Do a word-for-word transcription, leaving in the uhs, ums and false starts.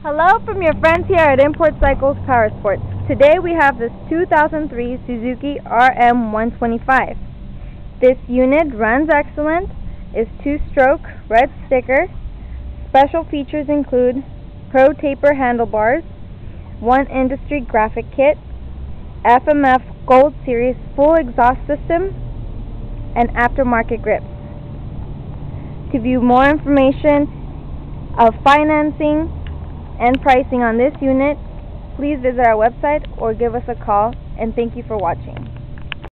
Hello from your friends here at Import Cycles Power Sports. Today we have this two thousand three Suzuki R M one twenty-five. This unit runs excellent, is two-stroke, red sticker. Special features include Pro Taper handlebars, one industry graphic kit, F M F Gold Series full exhaust system, and aftermarket grips. To view more information of financing and pricing on this unit, please visit our website or give us a call, and thank you for watching.